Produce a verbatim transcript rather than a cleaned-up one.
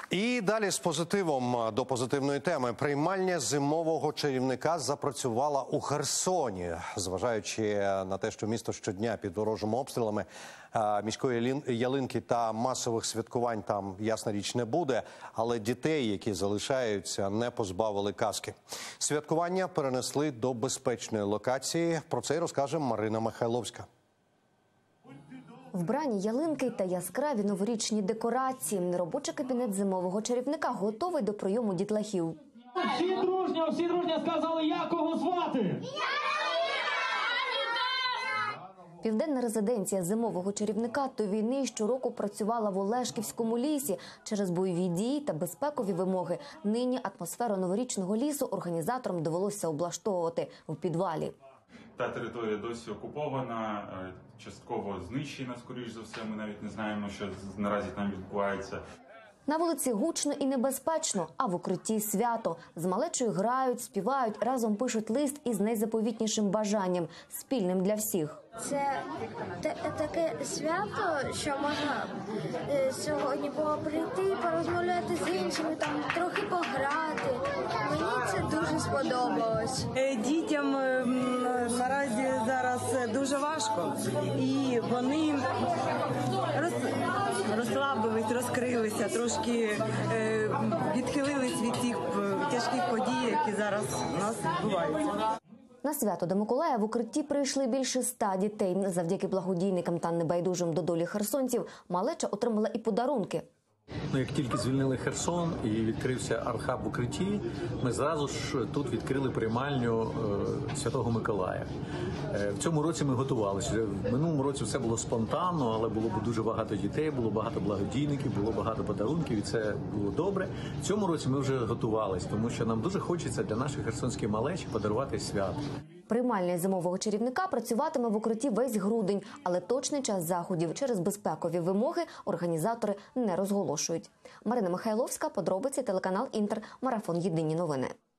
І далі з позитивом до позитивної теми. Приймальня зимового чарівника запрацювала у Херсоні. Зважаючи на те, що місто щодня під ворожими обстрілами, міської ялинки та масових святкувань там, ясна річ, не буде. Але дітей, які залишаються, не позбавили казки. Святкування перенесли до безпечної локації. Про це й розкаже Марина Михайловська. Вбрані ялинки та яскраві новорічні декорації. Робочий кабінет зимового чарівника готовий до прийому дітлахів. Всі дружньо, всі дружньо сказали, як кого звати? Південна резиденція зимового чарівника до війни щороку працювала в Олешківському лісі. Через бойові дії та безпекові вимоги нині атмосферу новорічного лісу організаторам довелося облаштовувати в підвалі. Та територія досі окупована, частково знищена, скоріш за все. Ми навіть не знаємо, що наразі там відбувається. На вулиці гучно і небезпечно, а в укритті свято. З малечою грають, співають, разом пишуть лист із найзаповітнішим бажанням – спільним для всіх. Це таке свято, що можна е, сьогодні було прийти, порозмовляти з іншими, там трохи пограти. Мені це дуже сподобалось. Дітям е, наразі зараз дуже важко, і вони роз, розслабились, розкрилися, трошки е, відхилились від тих тяжких подій, які зараз у нас відбуваються. На свято до Миколая в укритті прийшли більше ста дітей. Завдяки благодійникам та небайдужим до долі херсонців малеча отримала і подарунки. Ну, як тільки звільнили Херсон і відкрився Архаб в укритті, ми зразу ж тут відкрили приймальню е, Святого Миколая. Е, в цьому році ми готувалися. В минулому році все було спонтанно, але було дуже багато дітей, було багато благодійників, було багато подарунків, і це було добре. В цьому році ми вже готувалися, тому що нам дуже хочеться для наших херсонських малечі подарувати свято. Приймальня зимового чарівника працюватиме в укритті весь грудень, але точний час заходів через безпекові вимоги організатори не розголошують. Марина Михайловська, подробиці, телеканал «Інтер», марафон «Єдині новини».